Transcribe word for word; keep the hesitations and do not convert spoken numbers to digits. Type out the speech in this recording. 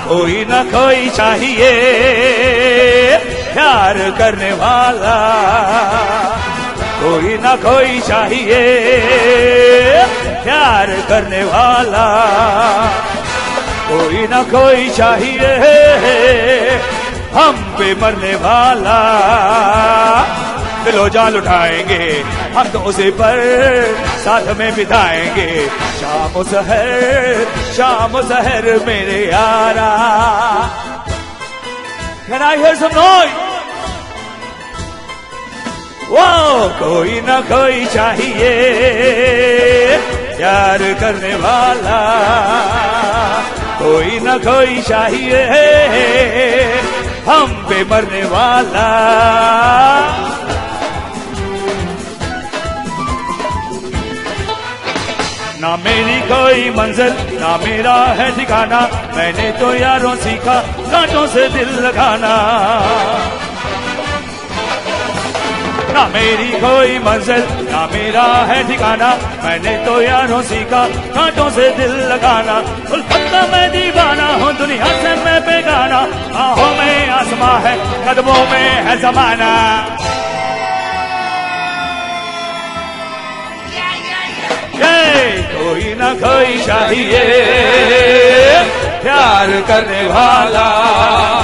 कोई ना कोई चाहिए प्यार करने वाला, कोई ना कोई चाहिए प्यार करने वाला, कोई ना कोई चाहिए हम पे मरने वाला। दिलो जान लुटाएंगे हम तो उसे पर साथ में बिताएंगे शाम सहर शाम सहर मेरे यारा। Can I hear some noise? वो कोई ना कोई चाहिए प्यार करने वाला, कोई ना कोई चाहिए हम पे मरने वाला। ना मेरी कोई मंजिल ना मेरा है ठिकाना, मैंने तो यारों सीखा कांटों से दिल लगाना। ना मेरी कोई मंजिल ना मेरा है ठिकाना, मैंने तो यारों सीखा कांटों से दिल लगाना। उल्फत का मैं दीवाना हूँ दुनिया से मैं बेगाना, आहों में आसमां है कदमों में है जमाना। कोई ना कोई चाहिए प्यार करने वाला,